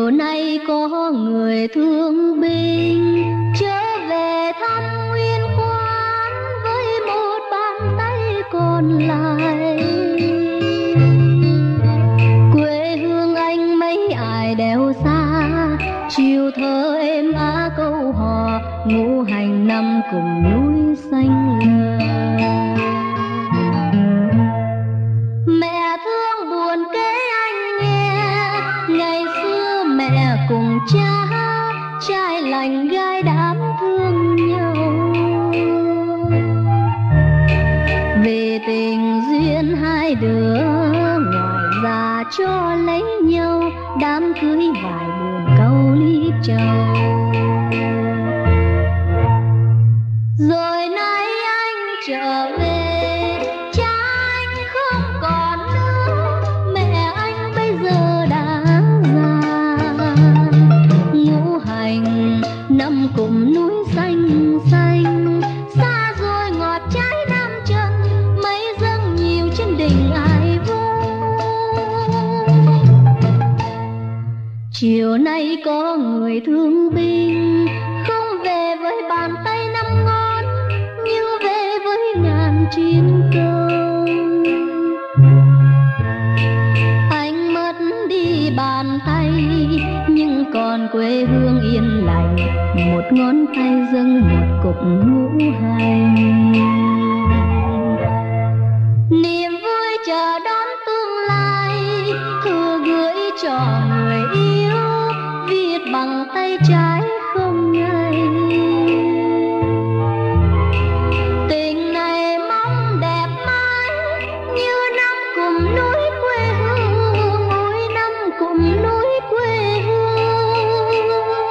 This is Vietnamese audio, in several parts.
chiều nay có người thương binh trở về thăm nguyên quán với một bàn tay còn lại. Quê hương anh mấy ai đèo xa, chiều thơ êm á câu hò ngũ hành năm cùng núi xanh lờ. Mẹ thương buồn kể anh nghe, ngày xưa mẹ cùng cha trai lành gái đám thương nhau. Vì tình duyên hai đứa ngoài ra cho lấy nhau, đám cưới vài buồn câu ly trầu. Rồi nay anh trở về, cha anh không còn nữa, mẹ anh bây giờ đã già. Ngũ hành năm cụm núi xanh xanh, xa rồi ngọt trái nam chân, mấy dâng nhiều trên đỉnh ai vô. Chiều nay có người thương binh không về với bàn tay năm ngón, nhưng về với ngàn chiến công. Anh mất đi bàn tay nhưng còn quê hương yên lành, một ngón tay dâng một cục ngũ hành. Niềm vui chờ đón tương lai, thư gửi cho người yêu, viết bằng tay trái không ngây. Tình này mong đẹp mãi như năm cụm núi quê hương, ôi năm cụm núi quê hương.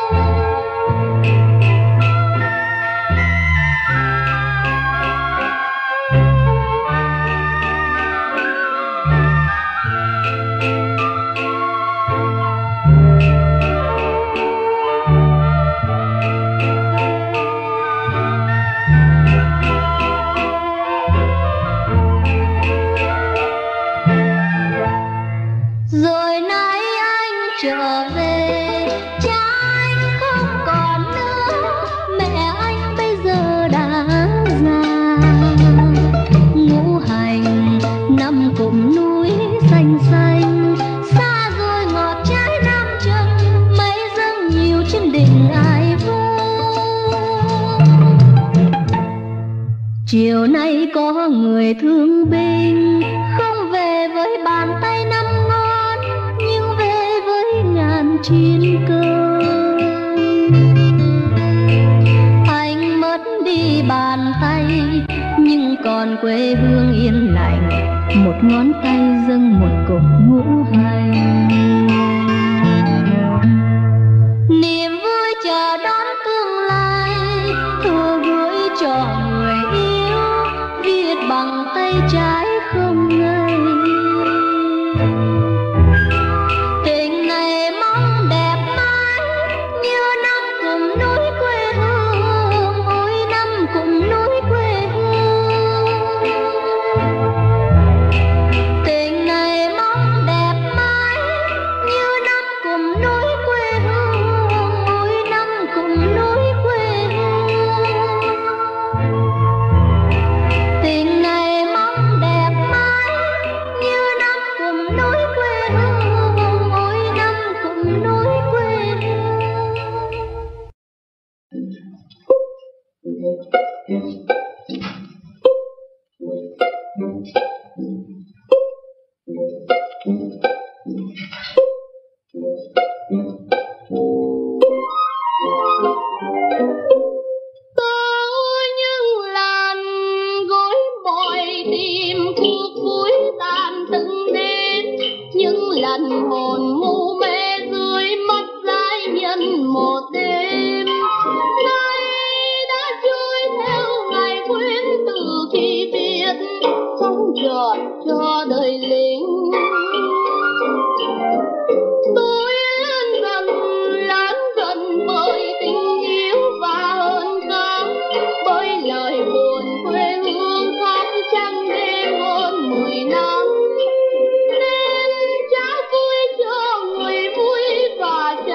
Rồi nay anh trở về, cha anh không còn nữa, mẹ anh bây giờ đã già. Ngũ hành năm cụm núi xanh xanh, xa rồi ngọt trái nam chân, mấy dâng nhiều trên đỉnh ai vô. Chiều nay có người thương binh không về với bàn tay năm ngón, nhưng về với ngàn chiến công. Anh mất đi bàn tay nhưng còn quê hương yên lành, một ngón tay dâng một cục ngũ hành. Niềm vui chờ đón tương lai, thư gửi cho người yêu, viết bằng tay trái không ngây. Tình này mong đẹp mãi như năm cụm núi quê hương, ôi năm cụm núi quê hương. Tình này mong đẹp mãi như năm cụm núi quê hương, ôi năm cụm núi quê hương. Tình này mong đẹp mãi như năm cụm núi quê hương, ôi năm cụm núi quê Tôi những làn gối bội tìm cuộc vui tàn từng đến, những lần hồn mù mê dưới mắt giai nhân một đêm. Nay đã trôi theo ngày quên từ khi biết không chọn cho đời lính. Tôi lớn dần bởi tình yêu và hơn cả bởi lời buồn quê hương khóc trăng đêm hơn 10 năm. Nên cha vui cho người vui và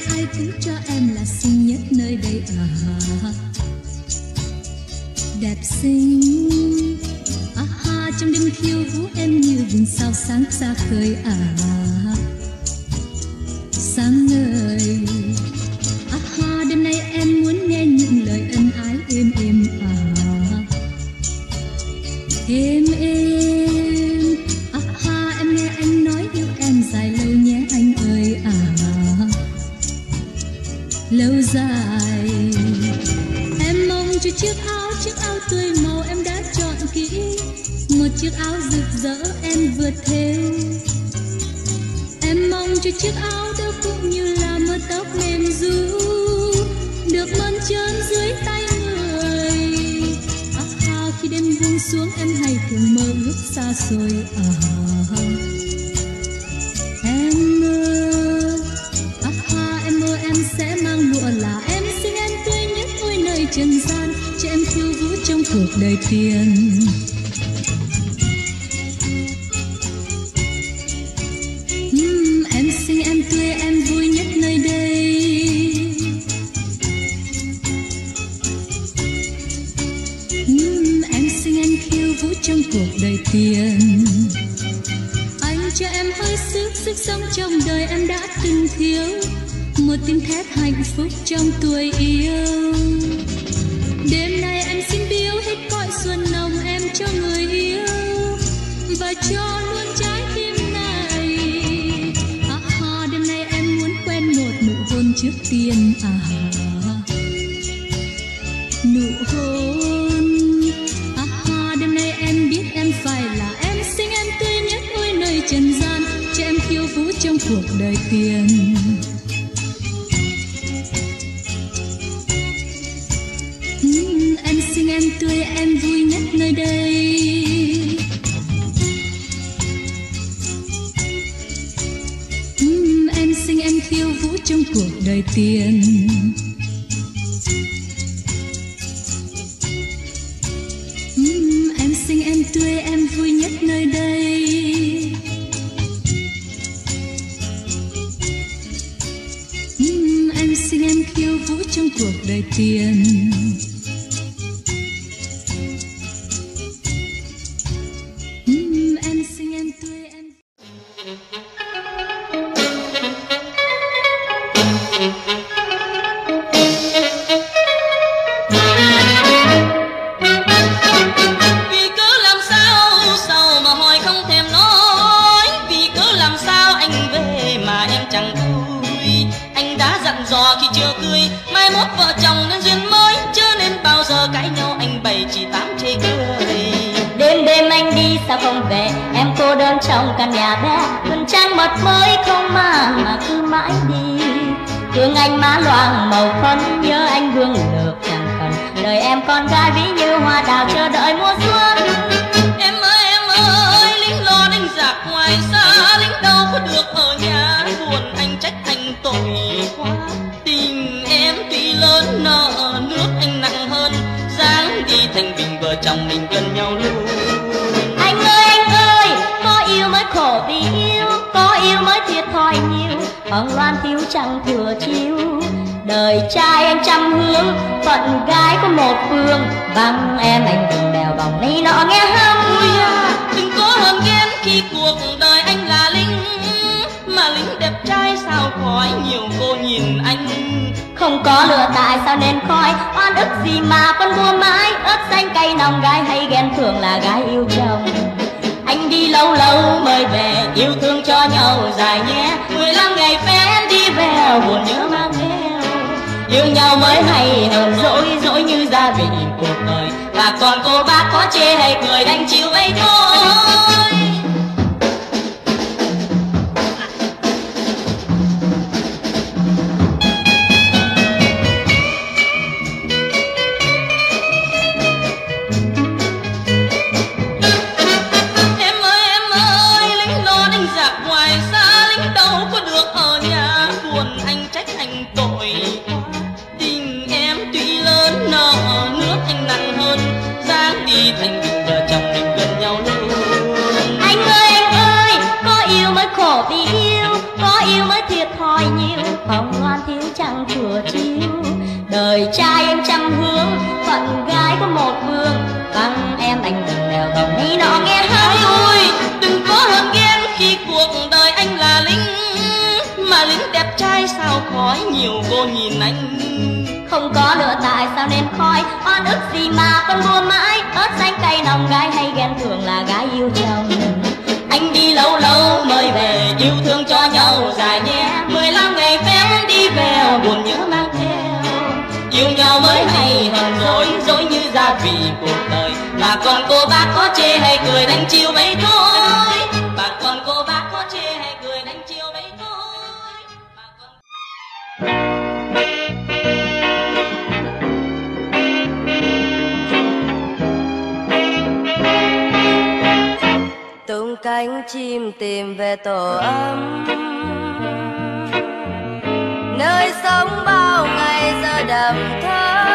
ai cũng cho em là xinh nhất nơi đây à. Đẹp xinh ha, trong đêm khiêu vũ em như vùng sao sáng xa khơi à. Sáng ngời ha, đêm nay em muốn nghe những lời ân ái êm êm à. Êm êm ha, em nghe anh nói yêu em dài lâu nhé anh ơi à. Lâu dài em mong cho chiếc áo tươi màu em đã chọn kỹ, một chiếc áo rực rỡ em vừa thêu. Em mong cho chiếc áo đó cũng như là mớ tóc mềm ru được mơn trớn dưới tay người. Khi đêm buông xuống em hay thường mơ ước xa xôi à. Em mơ em mơ em sẽ mang lụa là em xinh em tươi nhất ôi nơi trần gian, cho em khiêu vũ trong cuộc đời tiền. Em xinh em tươi em vui nhất nơi đây. Em xinh em khiêu vũ trong cuộc đời tiền. Anh cho em hơi sức sống trong đời em đã từng thiếu, một tiếng thét hạnh phúc trong tuổi yêu. Đêm nay em xin biếu hết cõi xuân nồng em cho người yêu và cho luôn trái tim này. Đêm nay em muốn quen một nụ hôn trước tiên à. Nụ hôn đêm nay em biết em phải là em xinh em tươi nhất ôi nơi trần gian, cho em khiêu vũ trong cuộc đời tiền. Em xinh em tươi em vui nhất nơi đây. Em xinh em khiêu vũ trong cuộc đời tiền. Em xinh em tươi em vui nhất nơi đây. Em xinh em khiêu vũ trong cuộc đời tiền. Em xinh em tươi em. Vì cớ làm sao sao mà hỏi không thèm nói, vì cớ làm sao anh về mà em chẳng vui. Anh đã dặn dò khi chưa cưới mai mốt vợ chồng nên duyên mới, chớ nên bao giờ cãi nhau anh bày chỉ tám chê cười. Đêm đêm anh đi sao không về, em cô đơn trong căn nhà bé, vườn trang mật mới không màng mà cứ mãi đi. Thương anh má loang màu phấn, nhớ anh vương lược chẳng cần, đời em con gái ví như hoa đào chờ đợi mùa xuân. Em ơi, lính lo đánh giặc ngoài xa, lính đâu có được ở nhà, buồn anh trách anh tội quá. Tình em tuy lớn nợ nước anh nặng hơn, dáng đi thành bình vợ chồng mình gần nhau luôn. Anh ơi, có yêu mới khổ vì yêu, có yêu mới thiệt thòi nhiều, hồng loan thiếu chẳng thừa chiếu. Đời trai anh trăm hướng, phận gái có một phương, vắng em anh từng đèo vòng này nọ nghe hâm. Đừng có hờn ghen khi cuộc đời anh là lính, mà lính đẹp trai sao khỏi nhiều cô nhìn anh. Không có lửa tại sao nên khói, oan ức gì mà con vua mãi, ớt xanh cay nồng gái hay ghen thường là gái yêu chồng. Anh đi lâu lâu mới về, yêu thương cho nhau dài nhé, 15 ngày phép đi về buồn nhớ mang theo. Yêu nhau mới hay hờn dỗi như gia vị cuộc đời, và còn cô bác có chê hay cười đành chịu ấy thôi. Em ơi, lính lo đánh giặc ngoài xa, lính đâu có được ở nhà, buồn anh trách anh tội quá. Tình em tuy lớn nợ nước anh nặng hơn, dáng đi thành bình vợ chồng mình gần nhau luôn. Anh ơi, có yêu mới khổ vì yêu, có yêu mới thiệt thòi nhiều, hồng loan thiếu trăng chùa chiếu. Đời trai em trăm hướng, phận gái có một vương, vắng em anh đừng đèo gồng hay nọ nghe hay. Ôi đừng có hờn ghen khi cuộc đời anh là lính, mà lính đẹp trai sao khói nhiều cô nhìn anh. Không có lửa tại sao nên khói, oan ức gì mà con mua mãi. Ớt xanh cay nồng gái hay ghen thường là gái yêu chồng. Anh đi lâu lâu mới về, yêu thương cho nhau dài nhé. 15 ngày phép đi về, buồn nhớ mang theo. Yêu nhau mới hay hờn dối như gia vị cuộc đời. Mà còn cô bác có chê hay cười đánh chiêu mấy thôi. Mà còn cô bác có chê hay cười đánh chiêu mấy thôi. Mà còn... tung cánh chim tìm về tổ ấm, nơi sống bao ngày giờ đầm thắm.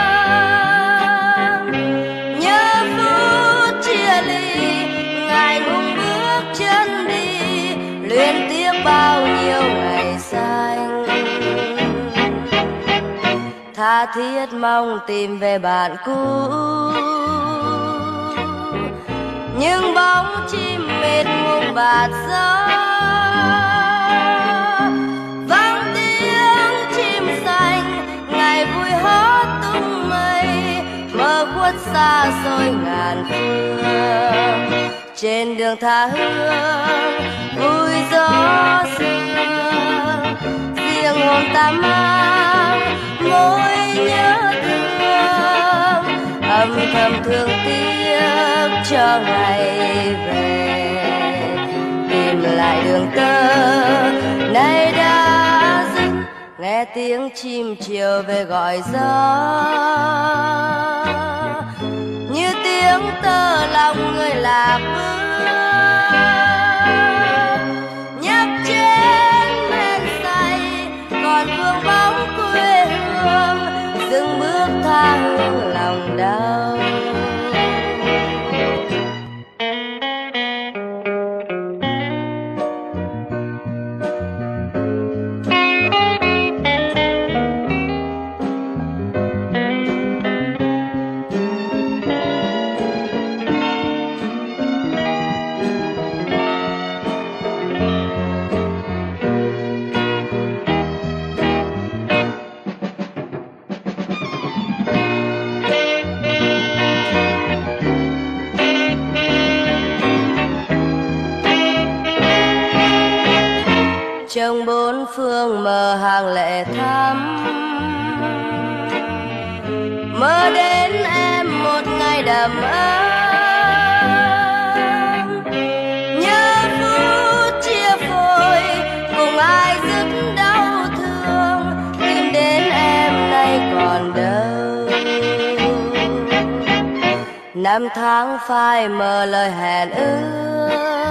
Nhớ phút chia ly, ngày ngùng bước chân đi, luyến tiếc bao nhiêu ngày xanh. Tha thiết mong tìm về bạn cũ, nhưng bóng chim mệt ngùng bạt gió. Vang tiếng chim xanh, ngày vui hót tung mây, mơ khuất xa xôi ngàn phương. Trên đường tha hương vui gió sương, riêng hồn ta mang mối nhớ thương, âm thầm thương tiếc cho ngày về. Tìm lại đường tơ nay đã dứt, nghe tiếng chim chiều về gọi gió, như tiếng tơ lòng người lạc bước. Nhấp trên men say còn vương bóng quê hương, dừng bước tha hương lòng đau. Trong bốn phương mơ hàng lệ thắm, mơ đến em một ngày đầm ấm. Nhớ phút chia phôi cùng ai dứt đau thương, tìm đến em nay còn đâu. Năm tháng phai mờ lời hẹn ước,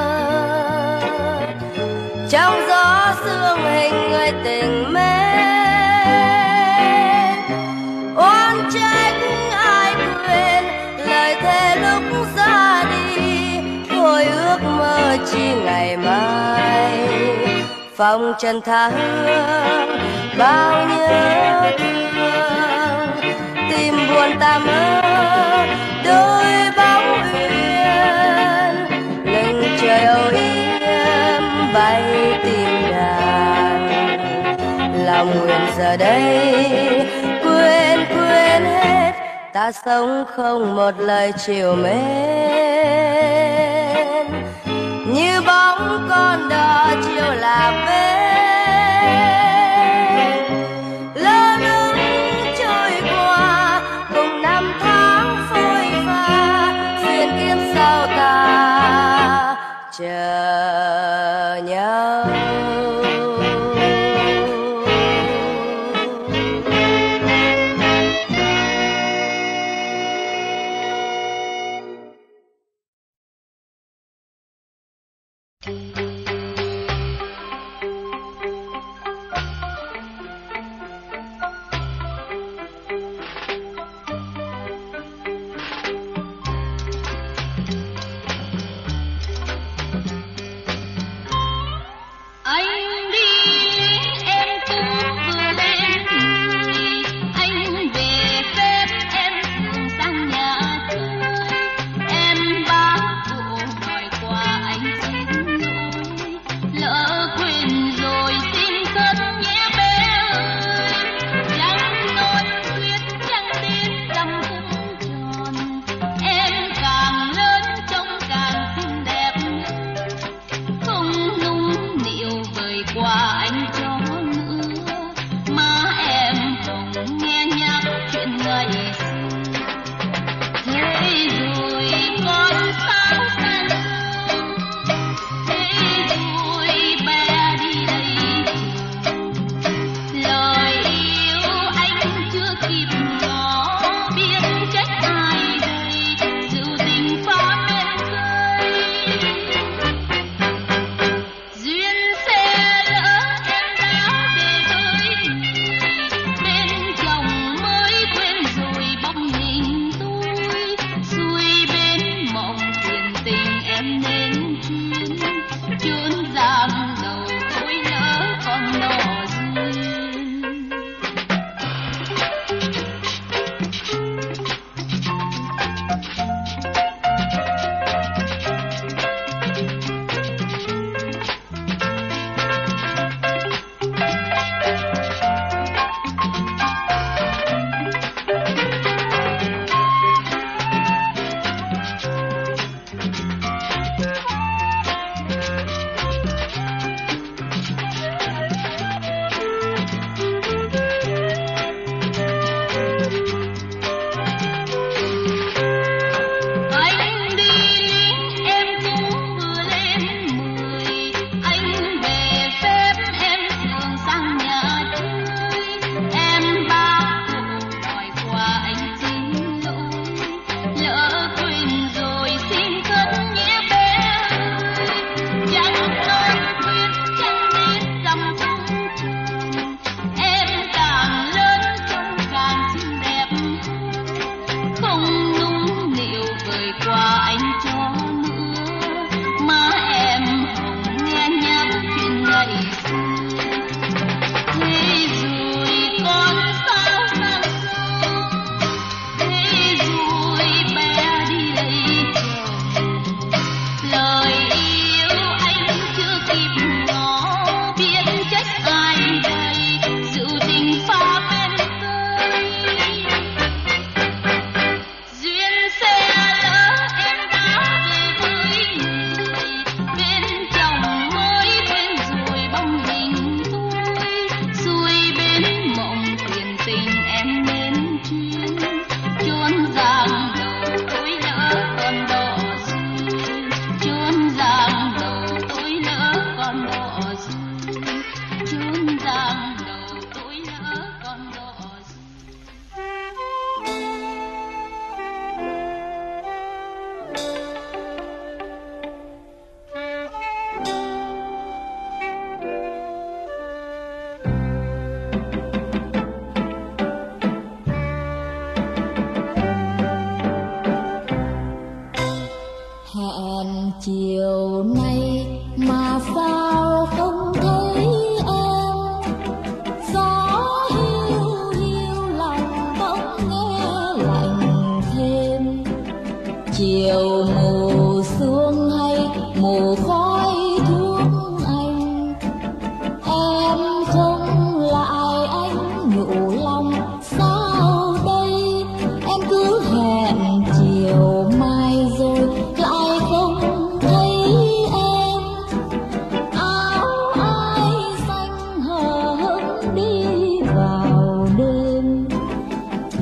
trong gió sương hình người tình mến. Oan trách ai quên lời thề lúc ra đi, thôi ước mơ chi ngày mai. Phong trần tha hương bao nhớ thương, tim buồn ta mơ đôi bóng uyên. Lưng trời âu yếm bay tìm đàn, lòng nguyện giờ đây quên hết. Ta sống không một lời chiều mến, như bóng con đò chiều lạc bên. Lơ lửng trôi qua cùng năm tháng phôi pha, duyên kiếp sau ta chờ nhau.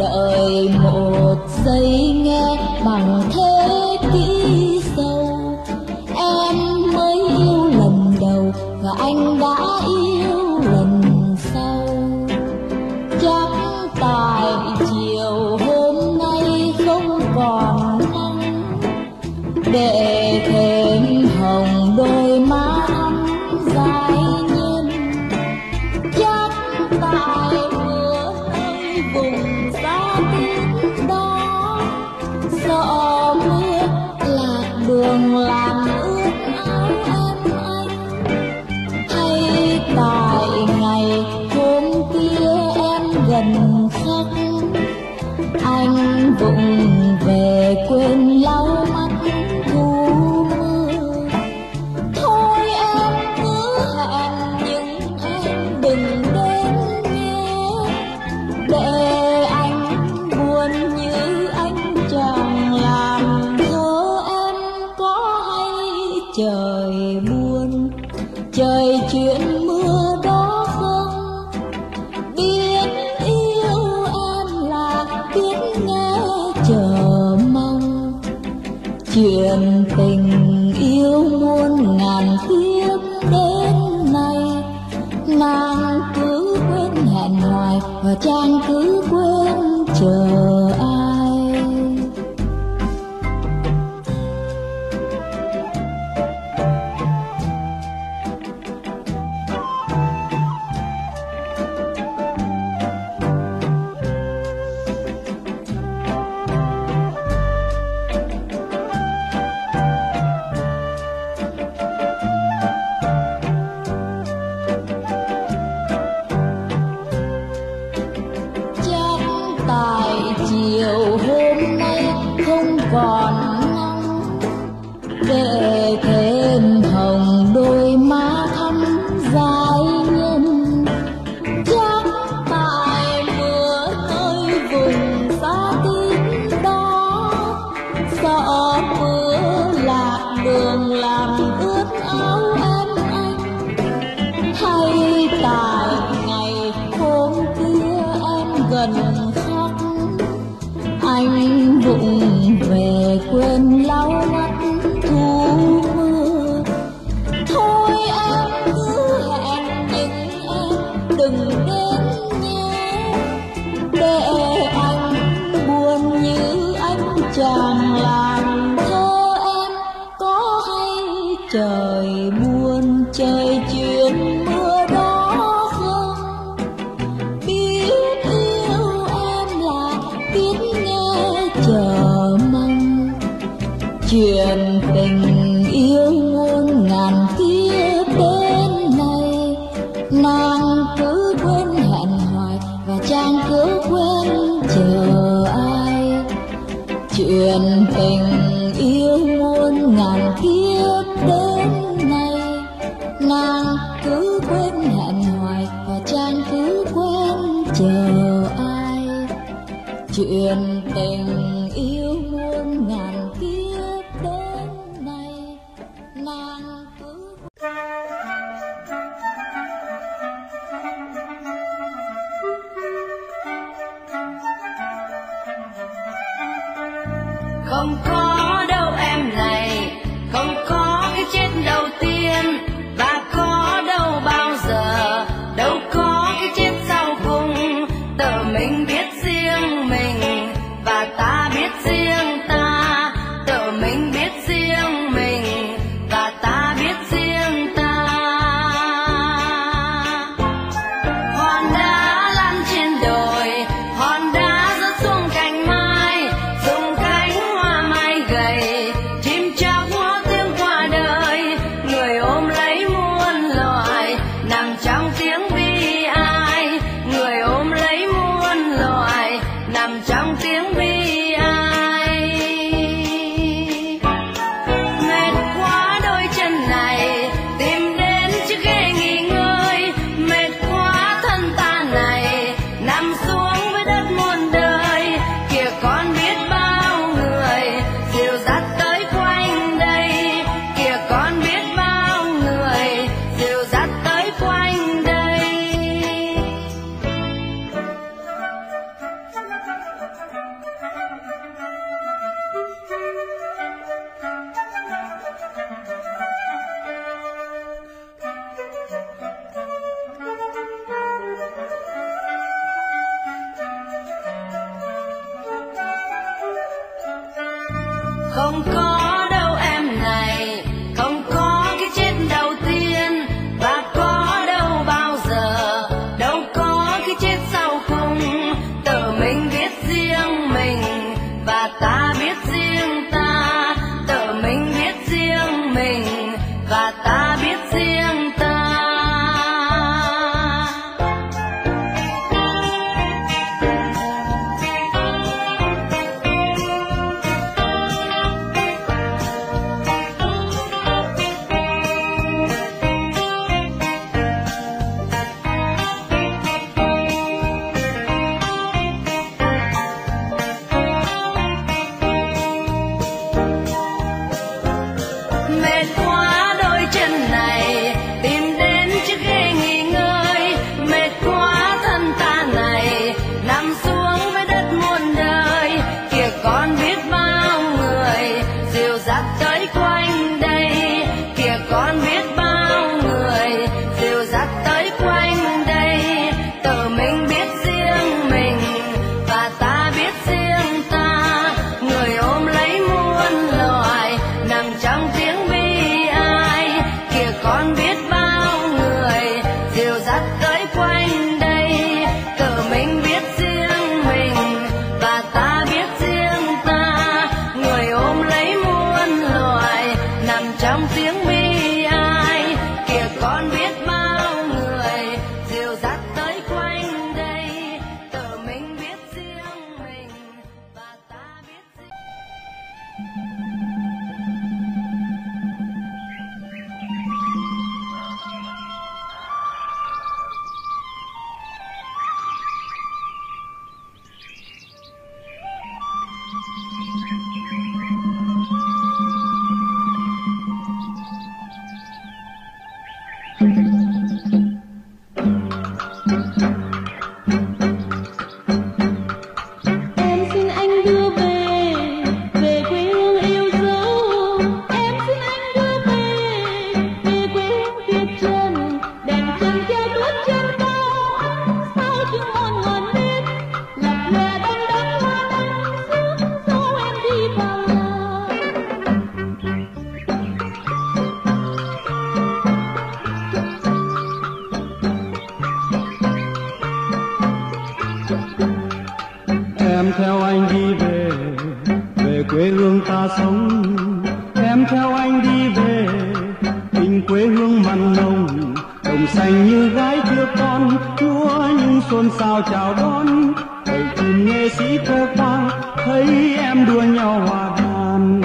đợi một giây nghe bằng thế kỷ sâu. Em mới yêu lần đầu và anh đã yêu lần sau. Chắc tại chiều hôm nay không còn nắng để thêm hồng đôi má thắm dài nhiên. Chắc tại mưa nơi vùng xa tuyết đó, sợ mưa lạc đường làm ướt áo em anh. Hay tại ngày hôm kia em gần khắc, anh vụng về quên lau mắt thu mưa. Thôi em cứ hẹn nhưng em đừng đến nhé, để anh buồn như anh chẳng làm thơ em. Có hay trời buồn, trời chuyện mưa đó không? Biết yêu em là biết nghe chờ mong. Chuyện tình yêu muôn ngàn kiếp đến nay, nàng cứ quên hẹn hoài và chàng cứ quên chờ ai. Tại chiều hôm nay không còn nắng để thêm hồng đôi má thắm dài nhân. Chắc tại mưa nơi vùng xa tuyết đó, sợ mưa lạc đường làm ướt áo em anh. Hay tại ngày hôm kia em gần khắc, anh vụng về quên lau mắt thu mưa. Thôi em cứ hẹn nhưng em đừng đến nhé, để anh buồn như anh chẳng làm thơ em. Có hay trời buồn, trời chuyện mưa đó không? Biết yêu em là biết nghe chờ mong. Chuyện tình yêu muôn ngàn kiếp đến nay, nàng cứ quên hẹn hoài và chàng cứ quên chờ ai. Chuyện tình yêu muôn ngàn kiếp đến nay, nàng cứ quên hẹn hoài và chàng cứ quên chờ ai. Chuyện tình yêu muôn ngàn kiếp đến nay, nàng cứ Không có đâu em này, không có cái chết đầu tiên, và có đâu bao giờ, đâu có cái chết sau cùng. Tự mình biết riêng mình và ta biết riêng ta, tự mình biết riêng mình và ta biết riêng ta. Hòn đá lăn trên đồi, hòn đá rớt xuống cành mai, dùng cánh hoa mai Không có đâu em này, không có cái chết đầu tiên, và có đâu bao giờ, đâu có cái chết sau cùng. Tự mình biết riêng mình, và ta biết riêng ta. Tự mình biết riêng mình, và ta biết riêng ta. Mệt quá đôi chân này, tìm đến chiếc ghế nghỉ ngơi. Mệt quá thân ta này, nằm xuống với đất muôn đời. Kìa còn biết bao người dìu dắt tới quanh đây. Kìa còn biết bao người dìu dắt tới quanh đây. Tự mình biết riêng mình, và ta biết riêng ta. Người ôm lấy muôn loài, nằm trong tiếng bi ai. Kìa còn biết bao người dìu dắt tới quanh đây. Tự mình biết riêng mình, và ta biết riêng ta. Người ôm lấy muôn loài, nằm trong tiếng bi ai. Kìa còn biết bao người dìu dắt tới quanh đây. Tự mình biết riêng mình, và ta biết riêng. Em xin anh đưa về, về quê hương yêu dấu. Em xin anh đưa về, về quê hương Việt Trần. Đèn chân treo tuốt trên cao, ánh sao chưng mòn ngọn nến. Lập lòe đăng đăng hoa đăng rước dấu em đi vào làng. Em theo anh đi về, về quê hương ta sống. Em theo anh đi về, tình quê hương mặn nồng. Đồng xanh như gái chưa con, lúa những xôn xao chào đón. Hãy cùng nghệ sĩ khoe khoang, thấy em đua nhau hòa đàn.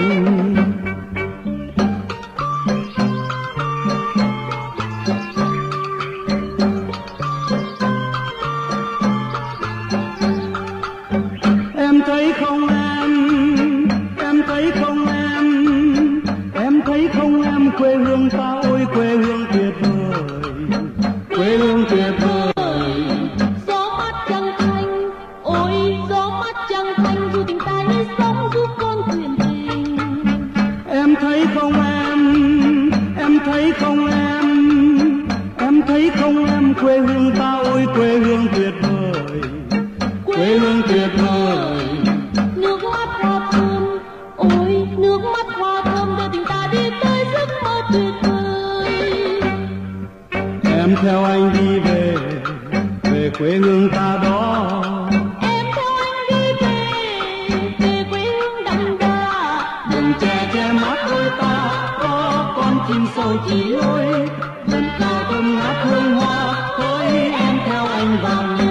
Em thấy không em thấy không em thấy không em, quê hương ta ôi quê hương tuyệt vời, quê hương tuyệt vời. Gió mát trăng thanh, ôi gió mát trăng thanh, dù tình ta như sóng giúp con thuyền tình. Em thấy không em thấy không em thấy không em, quê hương ta ôi quê hương tuyệt vời, quê hương tuyệt vời. Nước mắt hoa thơm, ôi nước mắt hoa thơm, đưa tình ta đi tới giấc mơ tuyệt vời. Em theo anh đi về, về quê hương ta đó. Em theo anh đi về, về quê hương đậm đà. Rừng tre che mát đôi ta, có con chim sâu chỉ lối. Lần cao thơm ngát hương hoa, hỡi em theo anh vào nhà.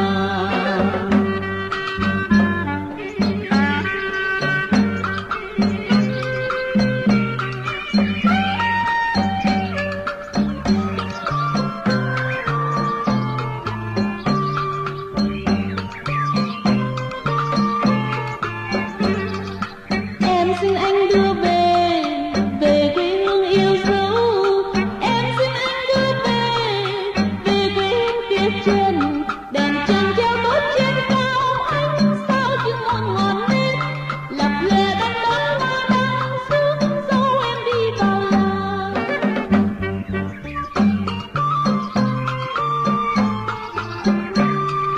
Em xin anh đưa về, về quê hương yêu dấu. Em xin anh đưa về, về quê hương Việt Trần. Đèn chân treo tốt trên cao, ánh sao chưng mòn ngọn nến. Lập lòe đăng đăng hoa đăng rước dấu em đi vào làng.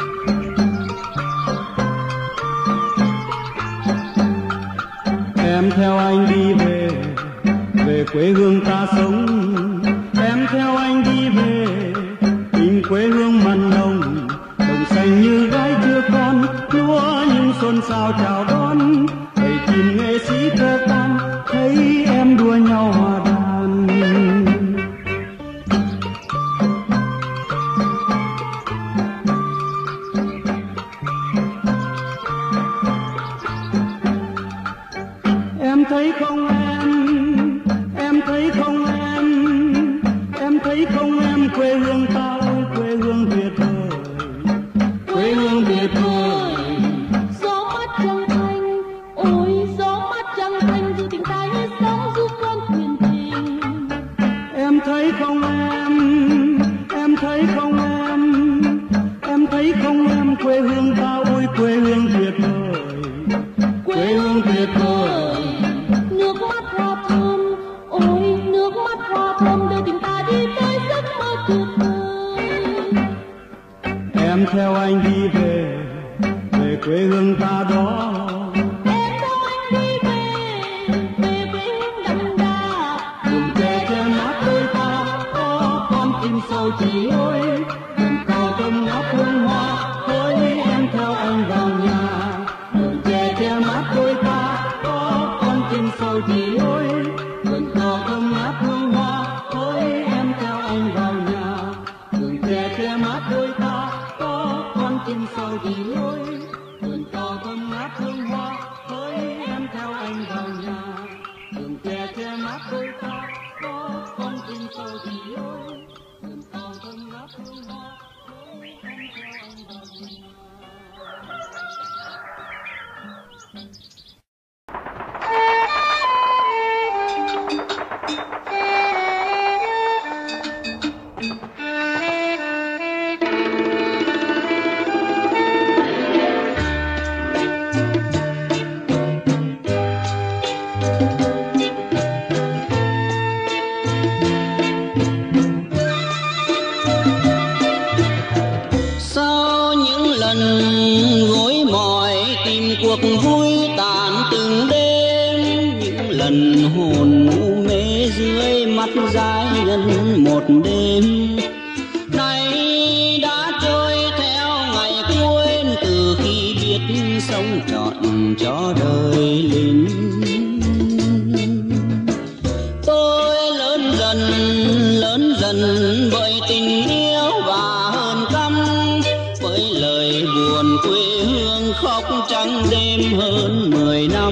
Em theo anh đi về, về quê hương ta sống. Em theo anh đi về, tình quê hương mặn nồng, đồng xanh như gái chưa con, lúa những xuân sao chào đón. Thầy tìm nghệ sĩ thơ can, thấy em đua nhau hòa đàn. Em thấy không em thấy không em thấy không em, quê hương ta ơi quê hương tuyệt vời, quê hương tuyệt vời. Gió mát trăng thanh, ôi gió mát trăng thanh, dù tình ta như sóng du con thuyền tình. Em thấy không em thấy không em thấy không em, quê hương ta ơi quê hương tuyệt vời, quê hương tuyệt vời. Nước mắt hoa thơm, ôi nước mắt hoa thơm, đưa tình ta đi tới giấc mơ tuyệt vời. Em theo anh đi về, về quê hương ta đó. Em theo anh đi về quê hương đậm đà. Đường tre che mát đôi ta, có con chim sâu chỉ ôi, đèn cầu thơm ngát hương hoa, hỡi em theo anh vào nhà. Đường tre che mát đôi ta, có con chim sâu chỉ ôi, đèn cầu thơm ngát hương hoa, hỡi em theo anh vào nhà. Đường tre che mát đôi ta, có con chim sâu chỉ ôi, đèn cầu thơm ngát hương hoa, hỡi em theo anh vào nhà. Đường tre che mát đôi ta, có con chim sâu chỉ ôi, đèn cầu thơm ngát hương hoa, hỡi em theo anh vào nhà. Sau những lần gối mỏi tìm cuộc vui tàn từng đêm, những lần hồn u mê dưới mắt dài gần một đêm, nay đã trôi theo ngày quên từ khi biết sống trọn cho đời lính. Tôi lớn dần bởi tình yêu và hơn căm, với lời buồn quê hương khóc trắng đêm hơn 10 năm.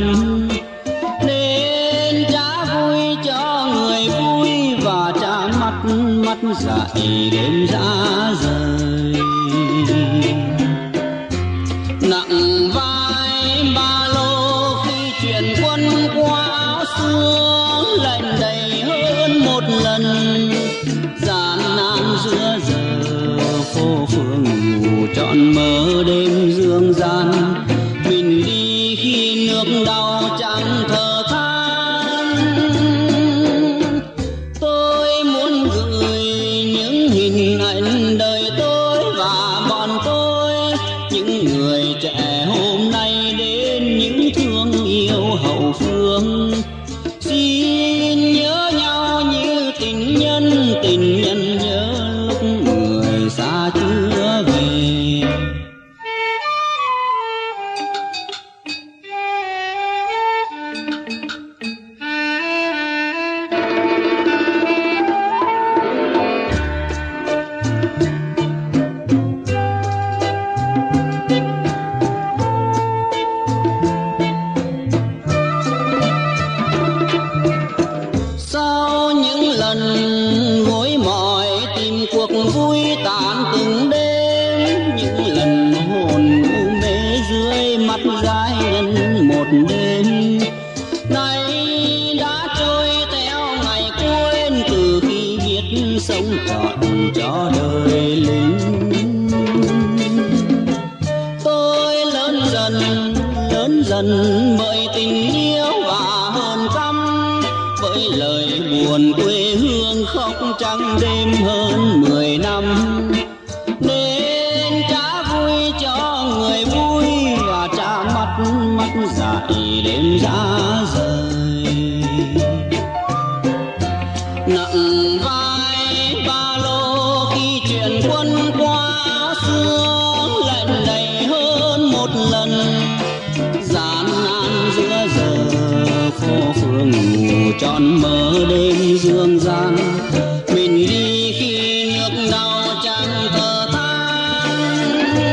Nên trả vui cho người vui và trả mắt dại đêm giá rời. Nặng vai ba lô khi chuyển quân qua áo xưa, lạnh đầy hơn một lần. Gian nan giữa giờ phố phường ngủ trọn mơ đêm dương gian, mình đi khi nước đau chẳng thở than. Tôi muốn gửi những hình ảnh đời tôi và bọn tôi, những người trẻ hôm nay đến những thương yêu hậu phương. Xin nhớ nhau như tình nhân nhớ lúc người xa chưa về. Sau những lần gối mỏi tìm cuộc vui tàn từng đêm, những lần hồn u mê dưới mắt dài gần một đêm, nay đã trôi theo ngày quên từ khi biết sống trọn cho đời lính. Tôi lớn dần bởi tình yêu và hơn căm, với lời buồn quê hương khóc trắng đêm hơn 10 năm. Nên trả vui cho người vui và trả mắt dại đêm giá rời. còn mơ đêm dương gian. Mình đi khi nước đau chẳng thở than.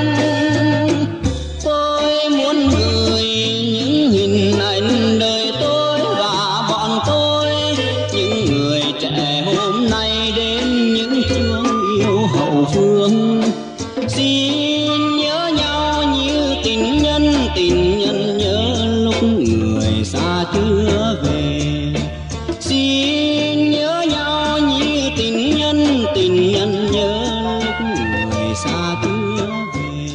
Tôi muốn gửi những hình ảnh đời tôi và bọn tôi, những người trẻ hôm nay đến những thương yêu hậu phương. Xin nhớ nhau như tình nhân nhớ lúc người xa chưa về. Xin nhớ nhau như tình nhân nhớ lúc người xa chưa về.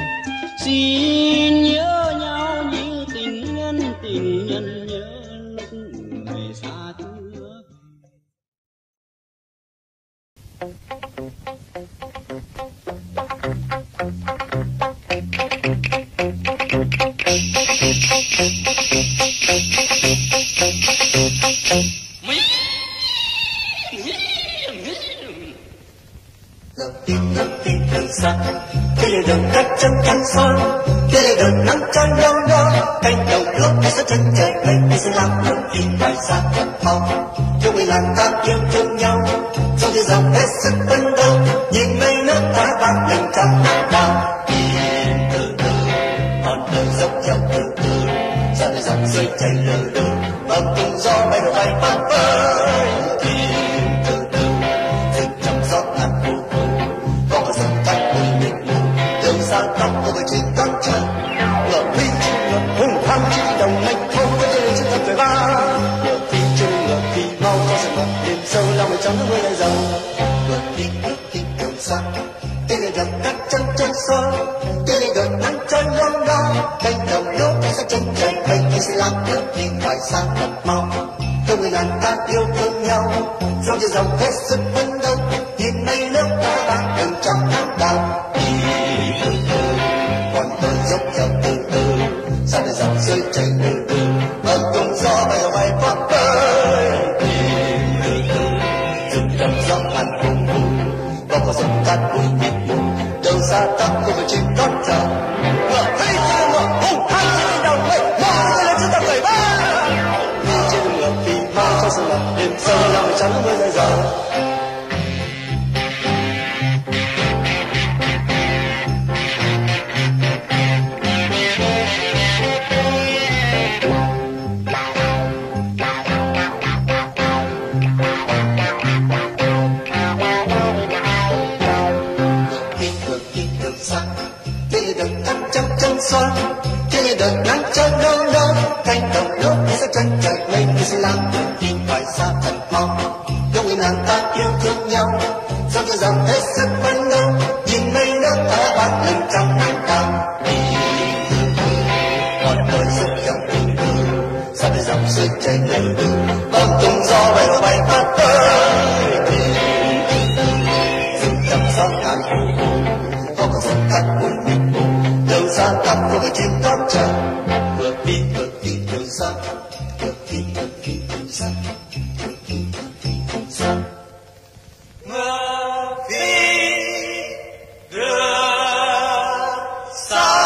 Xin nhớ nhau như tình nhân nhớ lúc người xa chưa về. Lòng tin đường xa, cái lề đường cách chân chân xa, cái lề đường nắng chân đâu đó, cánh đồng nước hay sẽ chân trời mình sẽ làm lòng tin bài xa thật mau. Chúng mình làm ta yêu thương nhau, trong thế dòng hết sức phấn đấu, nhìn mây nước ta bạc mình trong nắng đau. Từ từ, con đường dốc dốc từ từ, ra đời dòng rơi chảy lờ đờ, bờ cùng gió bay đầu bay phấp phới. Từ từ, rừng trong gió ngàn phố phố, con có dòng cánh bụi mịt mù, đường xa tóc của người trên các trời. Ngựa phi trên ngựa hùng hăng trên đồng mênh mông, với dây trên thân trời ba. Ngựa phi trên ngựa phi mau cho sân ngựa đêm sâu lòng người trong nước mưa lại dầu. Ngựa phi đường xa, tên là đường cắt chân chân xa, tên là đường nắng chân long đau, cánh đồng nước sẽ chân trời bay khi sẽ làm nước nhìn phải xa thật mau. Không người làng ta yêu thương nhau, trong chiều dòng hết sức phấn đấu, nhìn mây nước ta bạc đường trong nắng đau. Đi từ từ, con tôi dốc dốc từ từ, ra đời dòng rơi chảy từ từ, bờ cùng gió bay đầu bay phấp phới. Đi từ từ, rừng rậm gió ngàn phố phố, con có dòng cát bụi mịt mù, đường xa tóc của người trên các trời. Ngựa phi trên ngựa hùng hăng trên đồng mênh mông, với dây lên trên tầng trời ba. Phi trên ngựa phi mau cho sân ngựa đêm sâu lòng người trắng mưa rơi rơi. Xoan, trên lề đường nắng chân đông đông, cánh đồng nước sẽ chân trời mây sẽ làm đường tin phải xa thật mau. Trong người nàng ta yêu thương nhau, trong cái dòng hết sức phấn đấu, nhìn mây nước ta bạc lên trong nắng đau. Đi từ từ, con tôi dốc dòng từ từ, sao để dòng rơi chảy lờ đờ, bom tung gió bay vào bay phấp phới. Đi từ từ, rừng rậm gió ngàn phố phố, con có dòng cát bụi mịt mù, đường xa tóc của người trên các trời. Ngựa phi đường xa, ngựa phi đường xa, ngựa phi đường xa. Ngựa phi đường xa.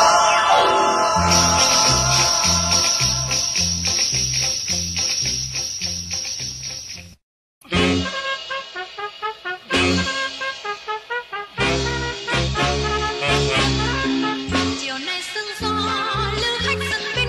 Chiều nay sương gió lữ khách dâng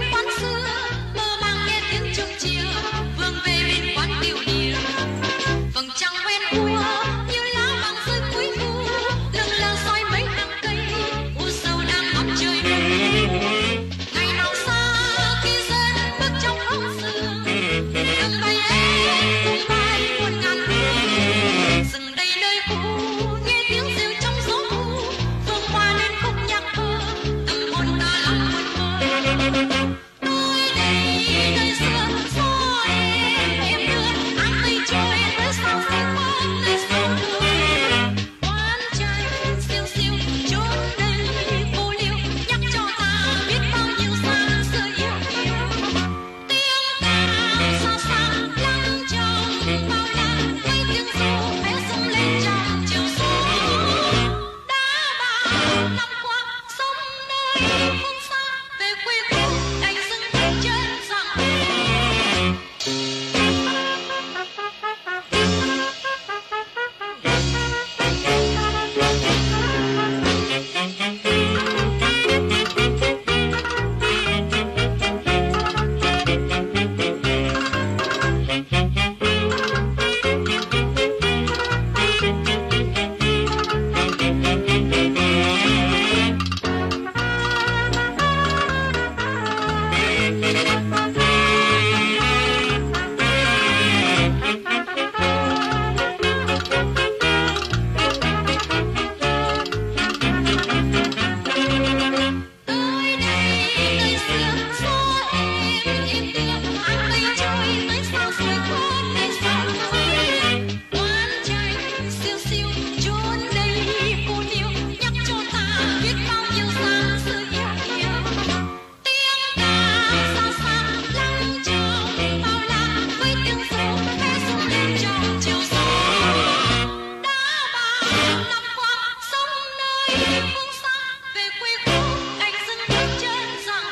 về quê hương cánh rừng bước chân dặm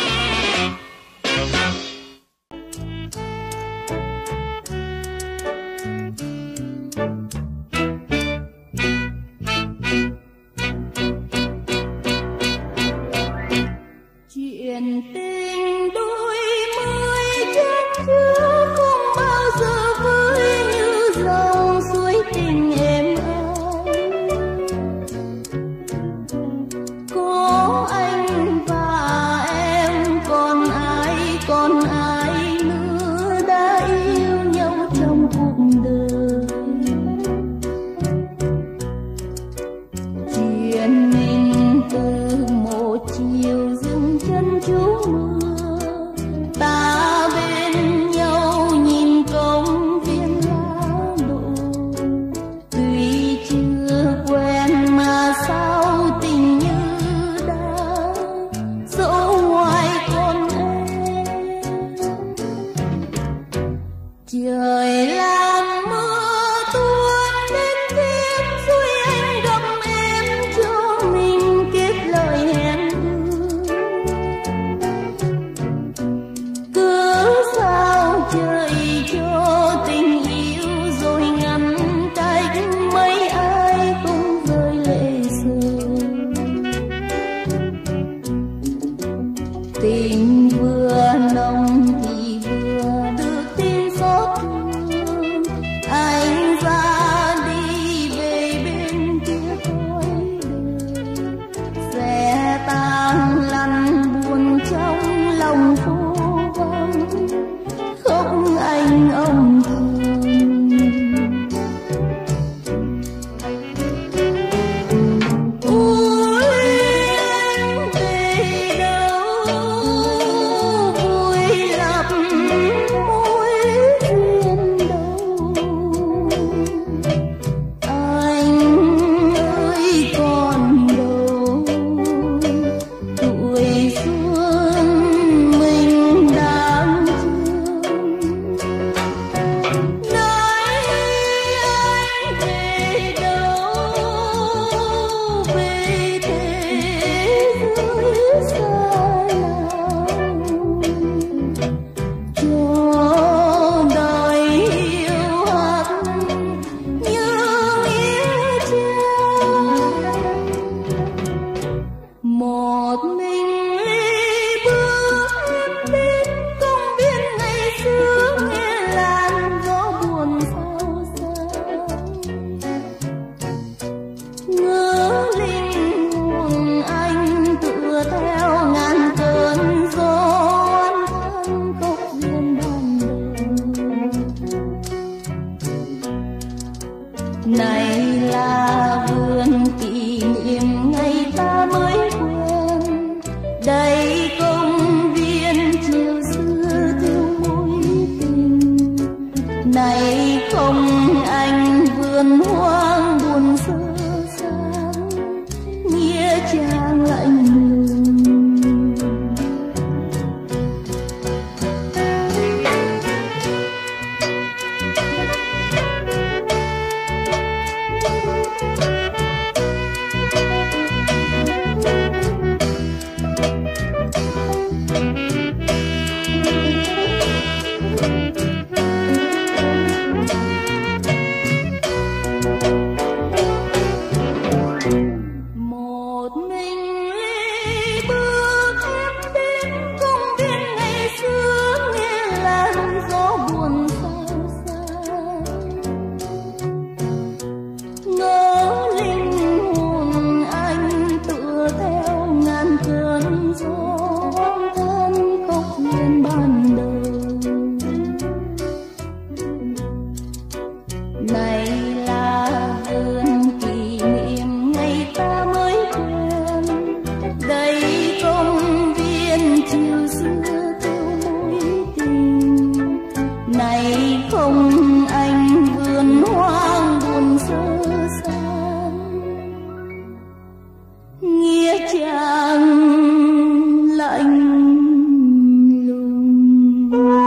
chuyện tình đôi mươi chân chưa không bao giờ vơi như dòng suối tình êm ái. Có anh và em còn ai nữa đã yêu nhau trong cuộc đời. Chuyện mình từ một chiều dừng chân trú mưa, ta bên nhau nhìn công viên lá đổ. Tuy chưa quen mà sao tình như đã dẫu ngoài con em. Trời làm mưa tuôn đến tim rồi anh gặp em cho mình kết lời hẹn cứ sao trời cho tình yêu rồi ngăn cách mấy ai cũng rơi lệ rơi. Tình vừa nồng thì vừa được tin xót thương, anh ra đi về bên kia cõi đời. Xe tang lăn buồn trong lòng phố vắng, không anh ông thương. Ôi anh về đâu vui lắm mối duyên đâu. Anh ơi còn đâu tuổi xuân mình đang trường. Nói anh về đâu về thế giới xa làng, cho đời yêu hát như nghĩa trang. Một mình đi bước em đến công viên ngày xưa, nghe làn gió buồn sao xuyến. Ngỡ linh hồn anh tựa theo ngàn cơn gió oán than khóc duyên ban đầu. Này là vườn kỷ niệm ngày ta mới quen, đây công viên chiều xưa thiếu mối tình. Này không anh vườn hoang buồn sơ sát, nghĩa trang lạnh lùng. Một mình đi bước em đến công viên ngày xưa, nghe làn gió buồn sao xa. Ngỡ linh hồn anh tựa theo ngàn cơn gió oán than khóc duyên ban đầu. Này là vườn kỷ niệm ngày ta mới quen, đây công viên chiều xưa thiếu mối tình. Này không anh vườn hoang buồn sơ sát, nghĩa trang lạnh lùng.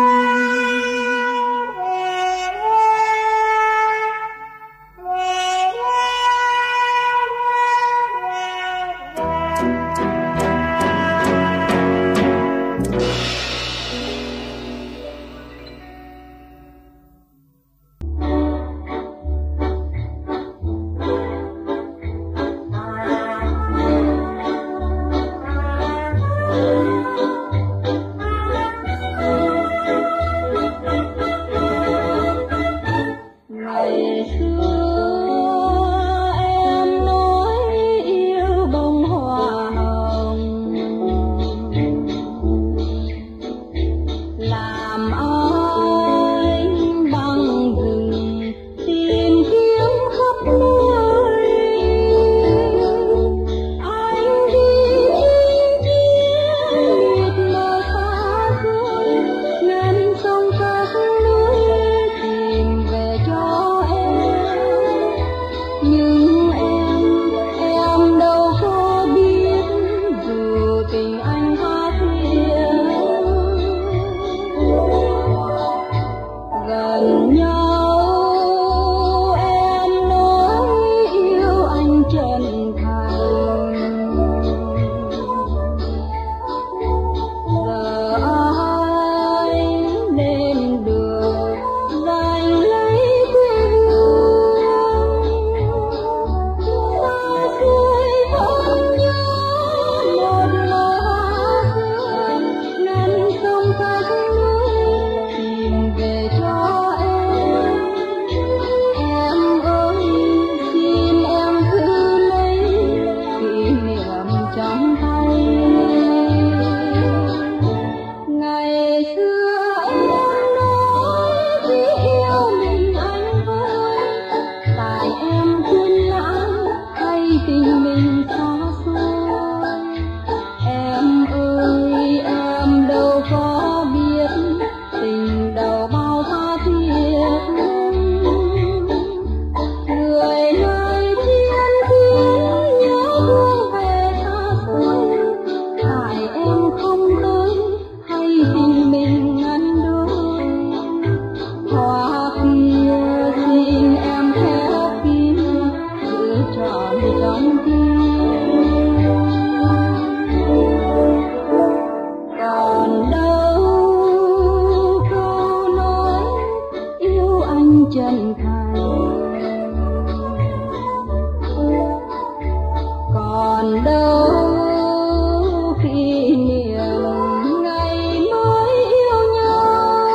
đâu kỷ niệm ngày mới yêu nhau.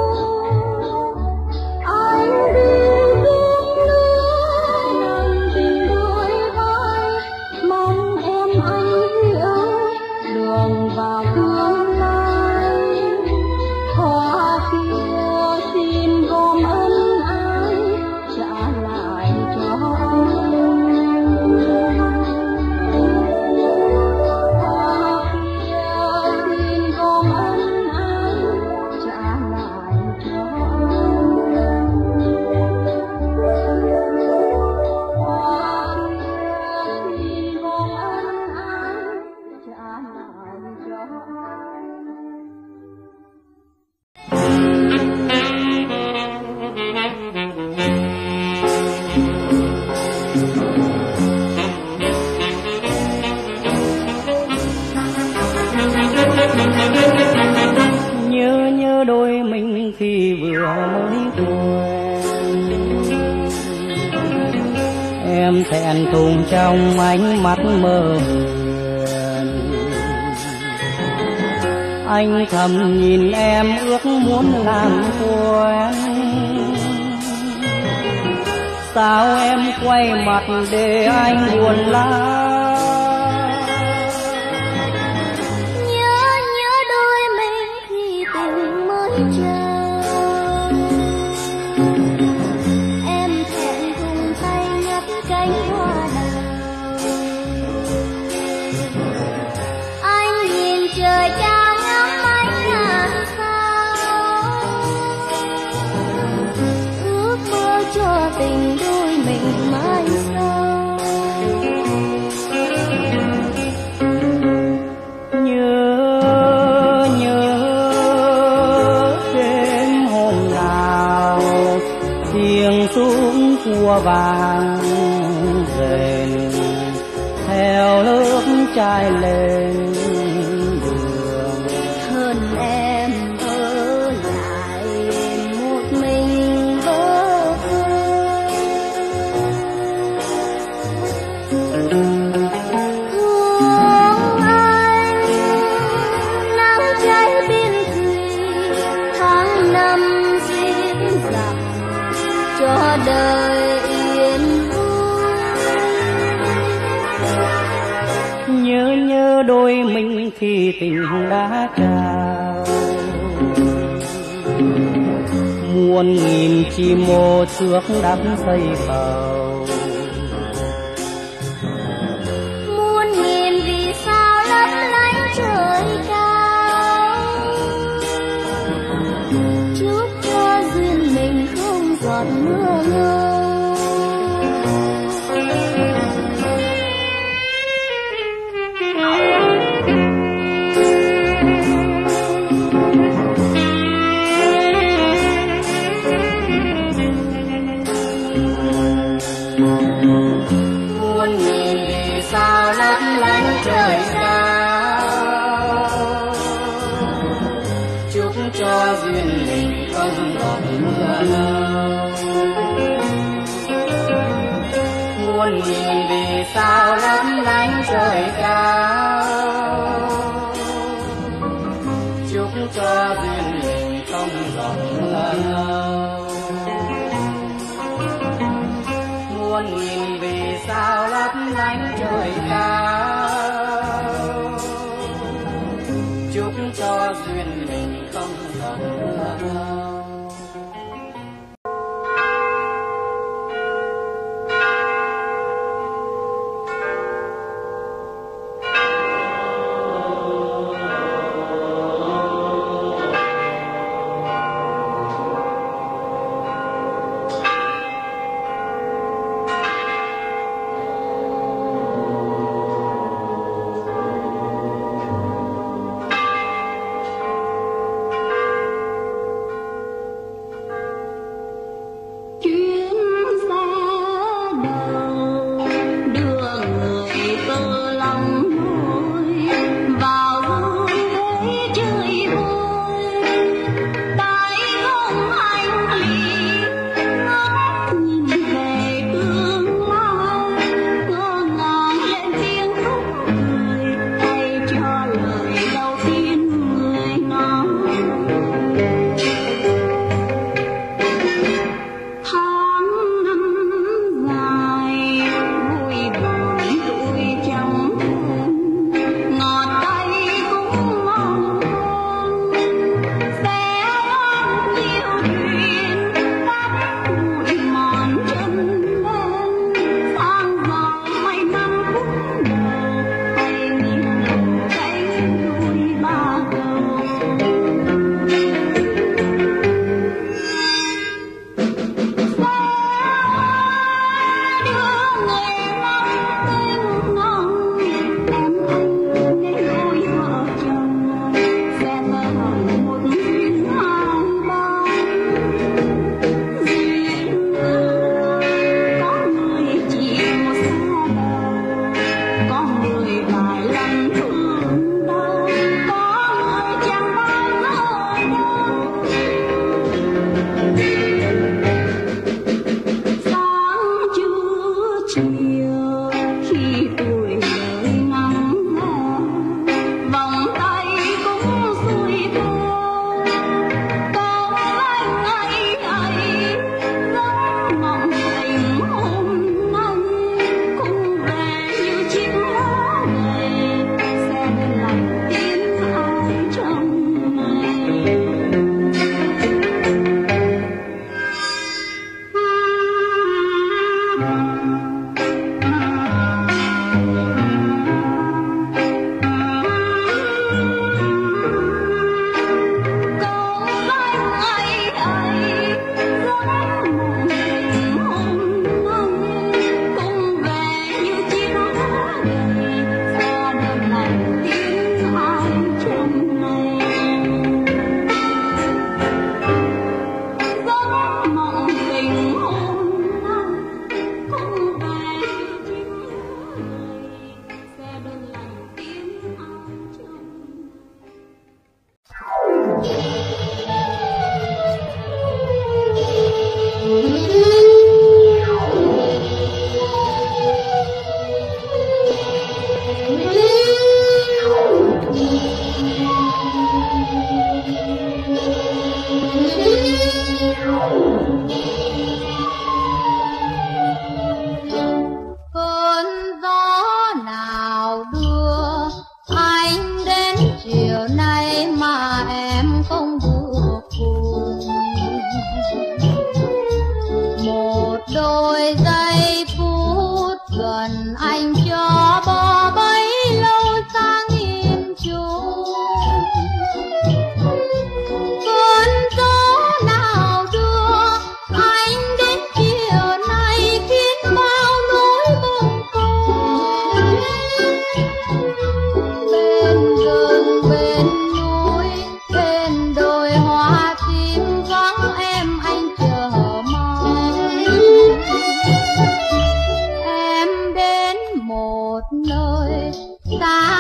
Anh đi bước nữa nâng tình đôi vai, mong em anh hiểu đường vào tương lai. Hoa kia xin gom ân ái trả lại cho anh. Hoa kia xin gom ân ái trả lại cho anh. Hoa kia xin gom ân ái trả lại cho anh. Nhớ đôi mình khi vừa mới quen, em thẹn thùng trong ánh mắt mơ huyền. Anh thầm nhìn em ước muốn làm quen, sao em quay mặt để anh buồn lá. Nhớ đôi mình khi tình mới chào, em thẹn thùng tay ngắt cánh hoa đào. Anh nhìn trời cao ngắm ánh ngàn sao, ước mơ cho tình đôi mình mãi sau. Nhớ đêm hôm nào tiếng súng cua vàng rền theo nước chai lên đường. Hơn em ở lại một mình bơ vơ. Thương anh nắng cháy biên thùy, tháng năm diễn dặm cho đời yên vui. Nhớ đôi mình khi tình đã trao, muôn nghìn chim mô trước đắm xây cầu. Muôn nghìn vì sao lấp lánh trời cao, chúc cho duyên mình không giọt mưa ngâu. Muôn nghìn vì sao lấp lánh trời cao, chúc cho duyên mình không giọt mưa ngâu. Muôn nghìn vì sao lấp lánh trời cao, chúc cho duyên mình không giọt mưa ngâu. Muôn nghìn vì sao lấp lánh trời cao, chúc cho duyên mình không giọt mưa ngâu.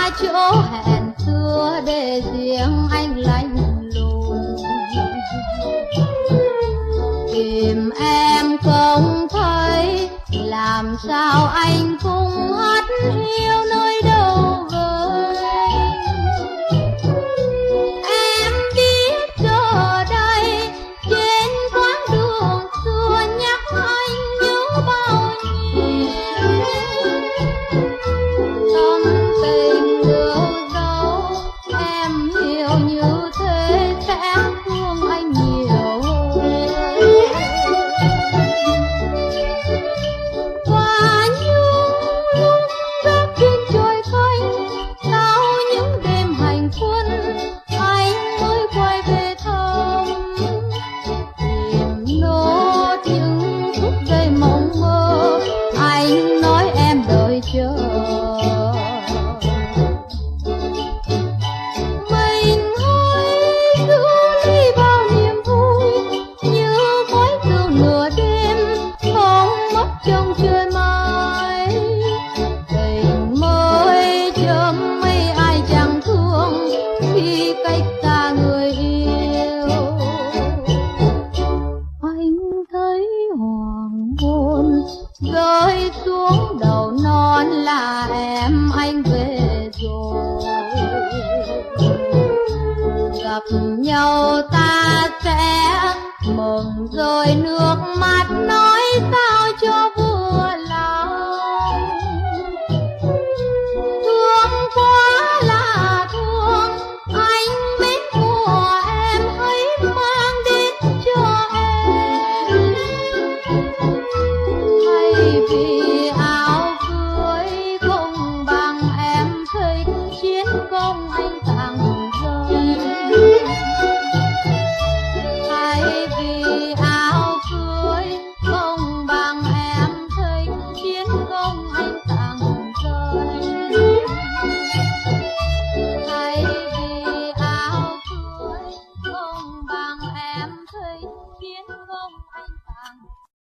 qua chỗ hẹn xưa để riêng anh lạnh lùng. Tìm em không thấy, làm sao anh cũng hát hiu nơi đâu vời. Em biết giờ đây trên quãng đường xưa nhắc anh nhớ bao nhiêu. Tâm tình lưu dấu em hiểu như thế sẽ thương anh nhiều. Và những lúc gác trên trời xanh, sau những đêm hành quân, anh mới quay về thăm. Tìm nốt những phút giây mộng mơ, anh nói em đợi chờ. Mình hãy giữ ly bao niềm vui, như khói sương nửa đêm không mất trong trời mai. Tình mới chớm mấy ai chẳng thương khi cách xa người yêu. Anh thấy hoàng hôn rơi xuống đầu non là em anh về rồi. Gặp nhau ta sẽ mừng rơi nước mắt, nói sao cho vừa lòng. Thương quá là thương, anh biết của em hãy mang đến cho em. Thay vì áo cưới không bằng em thích chiến công anh tặng rơi. Thay vì áo cưới không bằng em thích chiến công anh tặng rơi. Thay vì áo cưới không bằng em thích chiến công anh tặng.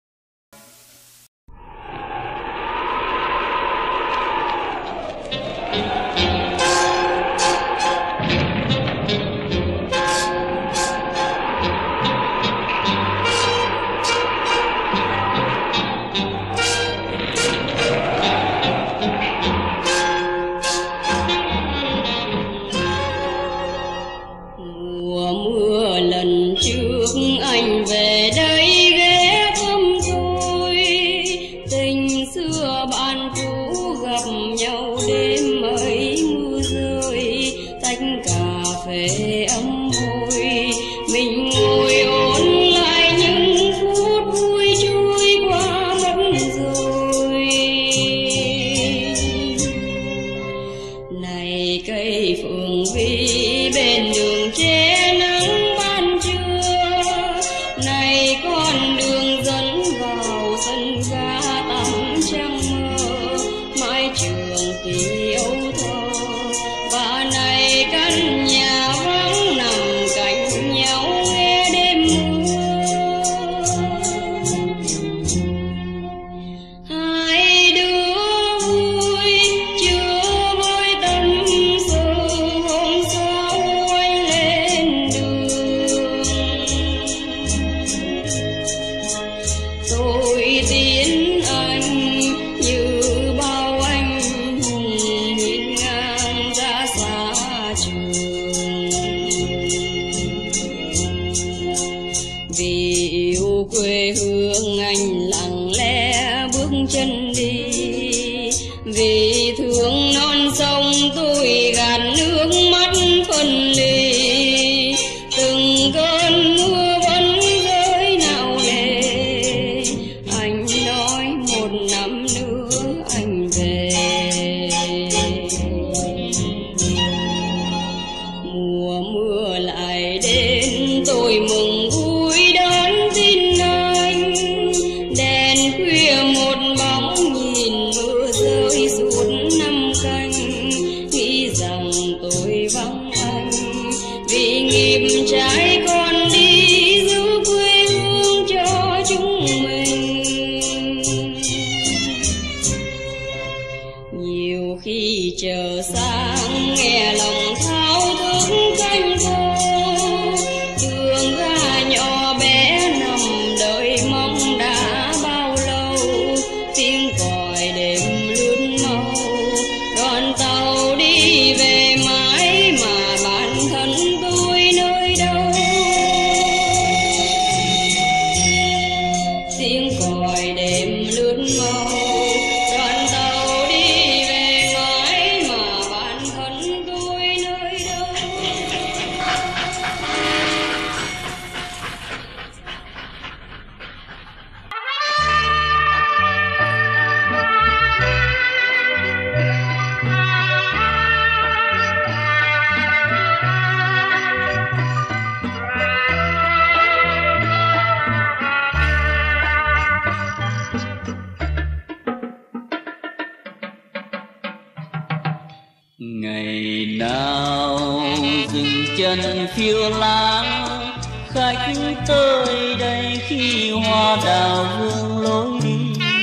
Mùa mưa lần trước anh về đây ghé thăm tôi, tình xưa bạn cũ gặp nhau đêm ấy mưa rơi, tách cà phê ấm hôi, mình ngồi ôn lại những phút vui trôi qua mất rồi. Này cây phượng vĩ bên đường che nắng ban trưa, này con đường dẫn vào sân ga tắm trăng mơ, mái trường ký âu thơ. Và này căn nhà vắng nằm cạnh nhau nghe đêm mưa. Hai đứa vui chưa với tâm sự, hôm sau anh lên đường. Tôi tiến anh như bao anh hiên ngang ra xa trường. Vì yêu quê hương anh lặng lẽ bước chân đi, vì thương non sông tôi gạt nước mắt phân ly. Từng cơn mưa vẫn rơi nào nề, anh nói một năm nữa anh về. Mùa mưa lại đến tôi mừng vui đón tin anh, đèn khuya một bóng nhìn mưa rơi suốt năm canh, nghĩ rằng tôi vắng anh vì nghiệp trái con đi giữ quê hương cho chúng mình. Nhiều khi chờ sáng nghe lòng thao thức canh thơ, đường ra nhỏ bé nằm đợi mong đã bao lâu, tiếng còi đêm lướt mau, đoàn tàu đi về mãi mà bản thân tôi nơi đâu. Tiếng còi đêm lướt mau, đoàn tàu đi về mãi mà bản thân tôi nơi đâu. Ngày nào dừng chân phiêu lãng, khách tới đây khi hoa đào vương lối đi.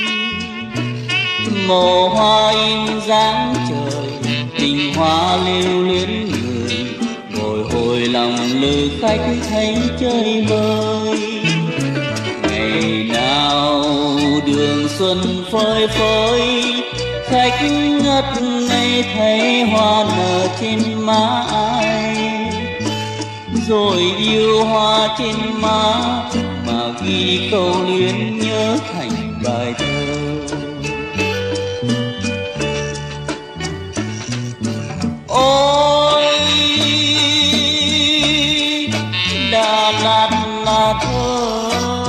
Màu hoa in dáng trời, tình hoa lưu luyến người, bồi hồi lòng lữ khách thấy chơi vơi. Ngày nào đường xuân phơi phới, khách ngất ngây thấy hoa nở trên má ai, rồi yêu hoa trên má mà ghi câu luyến nhớ thành bài thơ. Ôi Đà Lạt là thơ,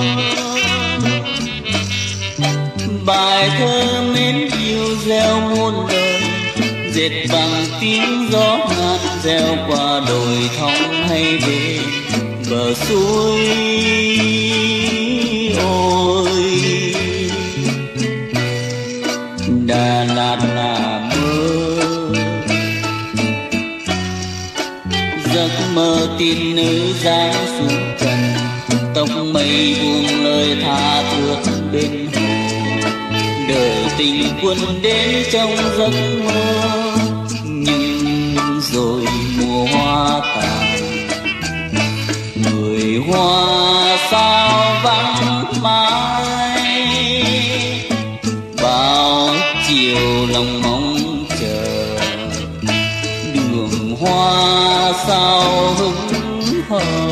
bài thơ mến yêu gieo muôn lời, dệt bằng tiếng gió ngàn reo qua đồi thong hay về bờ suối. Ôi Đà Lạt là mơ, giấc mơ tiên nữ dáng xuống trần, tóc mây buông lời tha thướt bên hồ. Đời tình quân đến trong giấc mơ, nhưng rồi mùa hoa tàn, người hoa sao vắng mãi. Bao chiều lòng mong chờ, đường hoa sao hững hờ.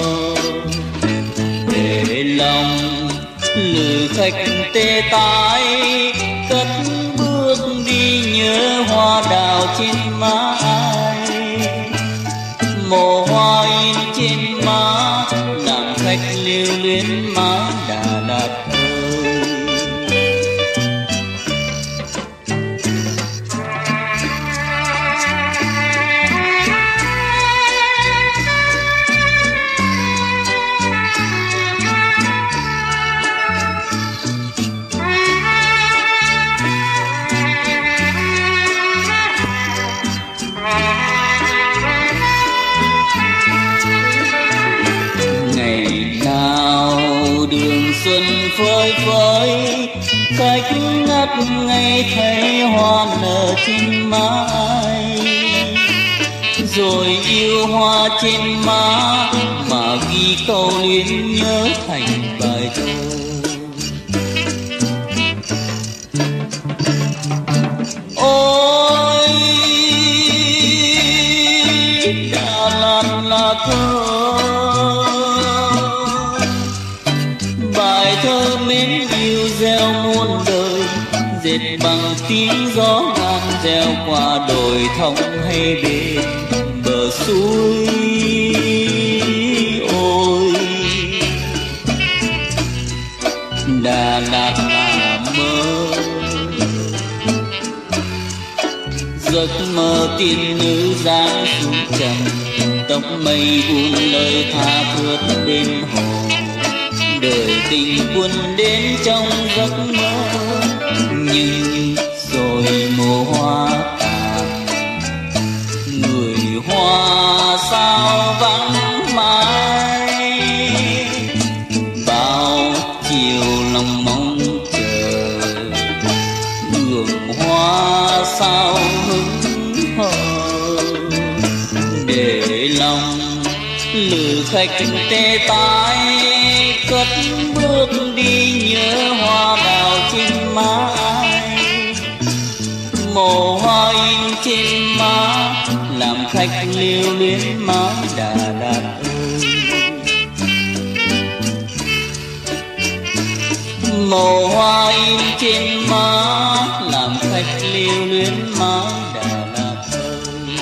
Để lòng lữ khách tê tái, cất bước đi nhớ hoa đào trên má ai. Mồ hoa in trên má, làm khách lưu luyến mãi Đà Lạt ơi. Xuân phơi phới, khách ngất ngây thấy hoa nở trên má ai, rồi yêu hoa trên má mà ghi câu luyến nhớ thành bài thơ. Ôi Đà Lạt là thơ, bài thơ mến yêu gieo muôn đời, dệt bằng tiếng gió ngàn reo qua đồi thông hay bên bờ suối. Ôi Đà Lạt là mơ, giấc mơ tiên nữ dáng xuống trần, tóc mây buông lời tha thướt bên hồ. Đời tình quân đến trong giấc mơ, nhưng rồi mùa hoa tàn, người hoa sao vắng mãi. Bao chiều lòng mong chờ, đường hoa sao hững hờ. lòng lữ khách tê tái cất bước đi nhớ hoa đào trên má ai. Màu hoa in trên má làm khách lưu luyến má Đà Lạt ơi. Màu hoa in trên má làm khách lưu luyến má Đà Lạt ơi.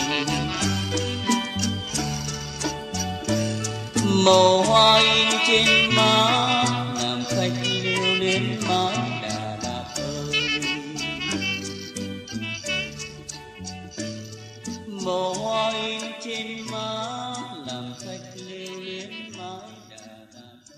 Màu hoa in trên má làm khách lưu luyến má Đà Lạt ơi. Màu hoa in trên má làm khách lưu luyến má Đà Lạt ơi.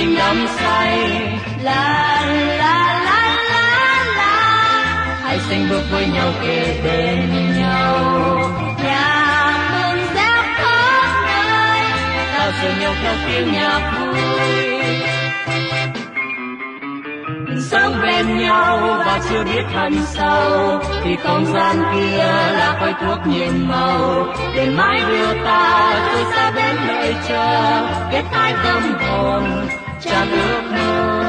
tình đắm say. La la la la la, hãy sánh bước với nhau kề bên nhau. nhạc mừng reo khắp nơi, Ta dìu nhau theo tiếng nhạc vui. Sống bên nhau và chưa biết hận sâu, thì không gian kia là khói thuốc nhiệm màu. Để mãi đưa ta từ xa đến đợi chờ, kết hai tâm hồn tràn ước mơ.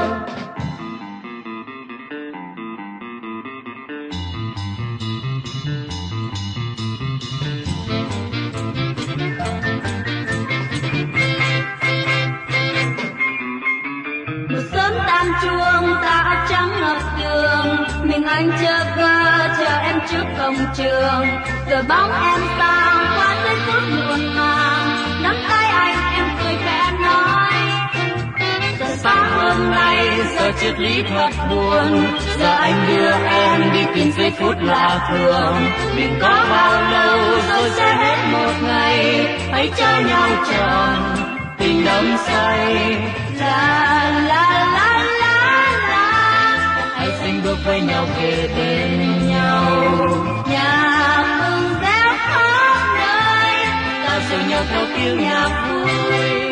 sớm tan chuông ta trắng ngập đường, mình anh chờ cơ chờ em trước cổng trường, rồi bóng em sang qua giây phút muộn màng, nắm tay anh em cười khẽ nói. Sáng hôm nay giờ triết lý thật buồn, giờ anh đưa em đi tìm giây phút lạ thường. Mình có bao lâu rồi sẽ hết một ngày, hãy cho nhau tròn tình đắm say. La la la la la, hãy sánh bước với nhau kề bên nhau. nhạc mừng reo khắp nơi, Ta dìu nhau theo tiếng nhạc vui.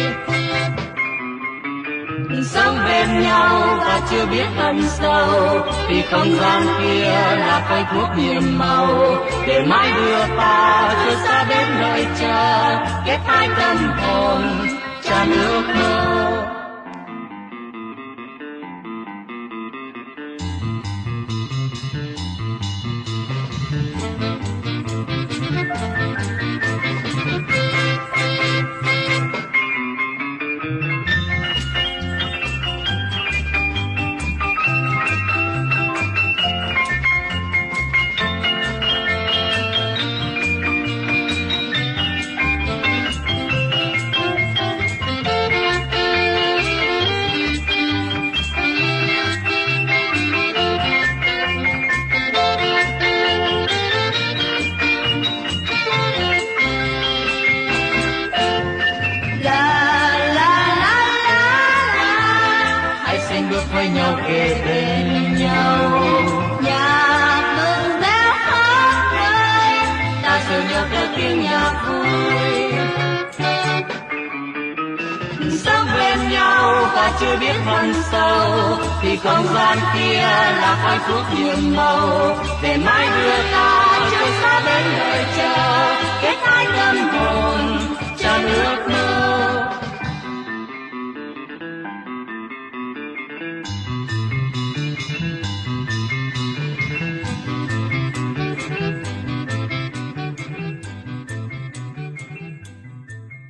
Sống bên nhau và chưa biết hận sâu, thì không gian kia là khói thuốc nhiệm màu. Để mãi đưa ta từ xa đến đợi chờ, kết hai tâm hồn tràn ước mơ. Với nhau kề bên nhau, nhạc mừng reo khắp nơi, ta dìu nhau theo tiếng nhạc vui. Sống bên nhau và chưa biết hận sâu, thì không gian kia là khói thuốc nhiệm màu. Để mãi đưa ta từ xa đến đợi chờ, kết hai tâm hồn tràn ước mơ.